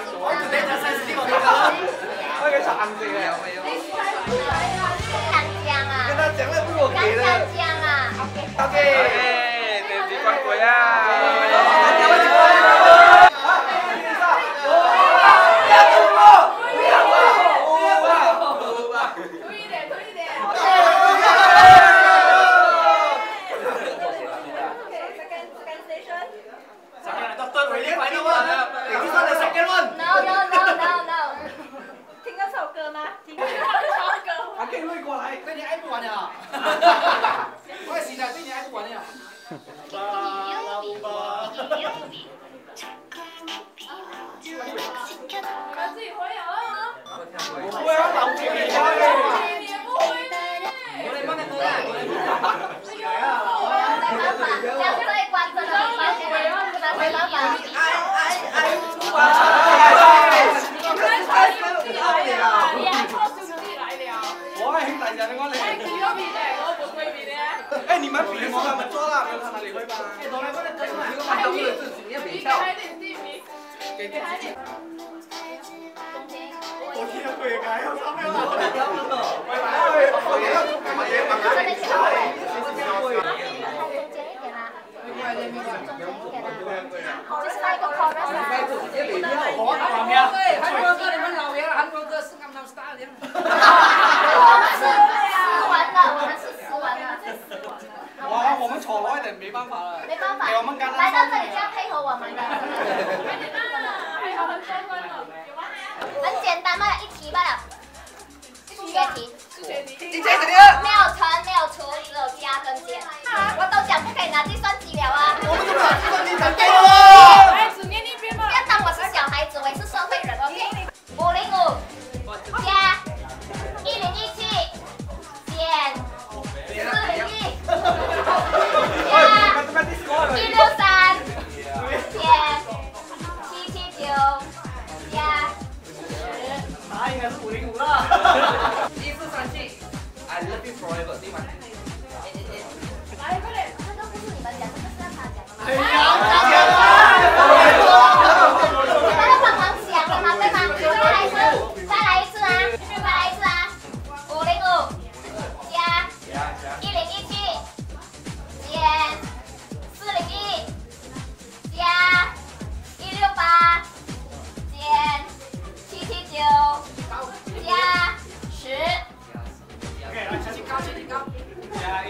我准备在30我的。那个长子了没有？跟他讲了不是我给的。OK， 对，别关鬼啊！ 哎，你们比我他们做了，跟他哪里会吧？我听到鬼开，我操！ 就是那个 chorus 啊。韩国歌，你们老爷了，韩国歌是刚刚 start 的。我们是斯文的。 哇，我们丑一点没办法了。 没办法。 我们刚刚来到这里就要配合我们的。很简单嘛，一题罢了。数学题。没有乘，没有除，只有加跟减。我都讲不可以拿计算机了啊。 我们怎么拿计算机才对哦？ 哎，只念一遍吧。不要当我是小孩子，我也是社会人 ，OK。505加1017减401加163减779加10。 答应该是505了。1437，I love you forever， 对吗？ 来，快点，这个不是你们讲，这个是让他讲的吗？ 哎呀！ 你们要帮忙想的嘛，对吗？再来一次啊！505加1017减401加168减779加10。 OK， 来，轻高，轻高。加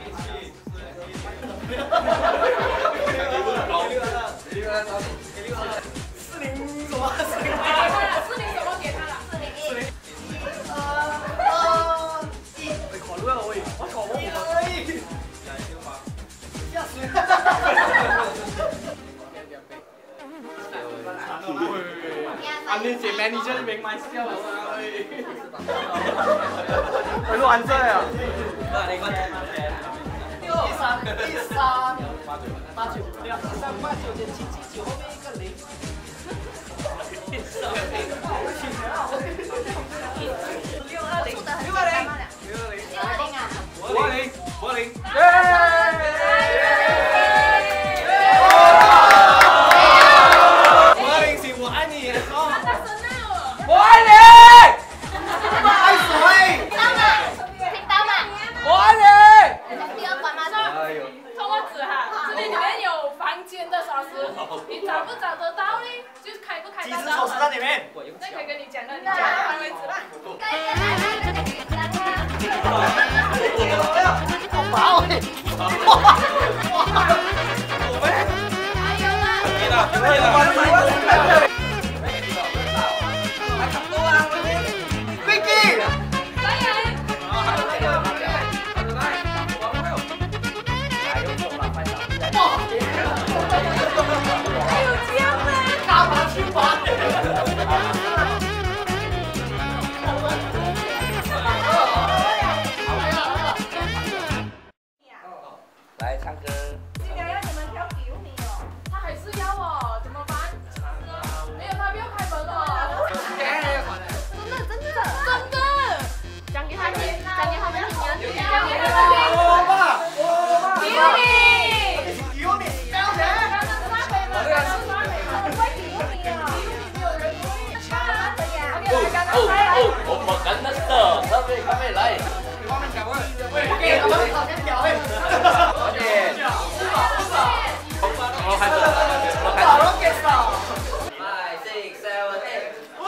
1017。40什么？40什么给他了？401。考虑了我考我。吓死อันนี้เสียแมนนี่จะเป็นไม้เสี้ยวแล้วไปรู้อันเซ่อะ1389后面一个零。 你找不找得到呢？就是开不开得到。 几只手指在里面。 那可以跟你讲了，你讲到为止了。 好薄哎！哇！ 还有吗？ 可以了。Vicky。 来人！还有这样吗？ 干嘛去玩？来唱歌。 今天要你们跳给你哦，他还是要哦，怎么办？ 我们干那的，咖啡来。 外面讲问，给我们炒先表哎。 我开始。 5, 6, 7, 8。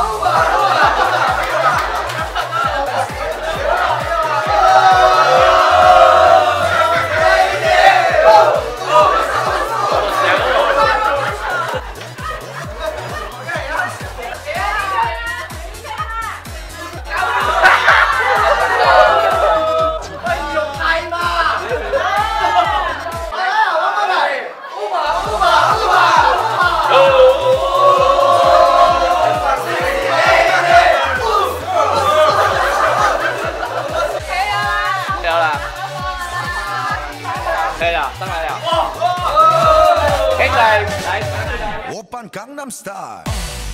可以了，上来了。可以来。 오빤 강남스타일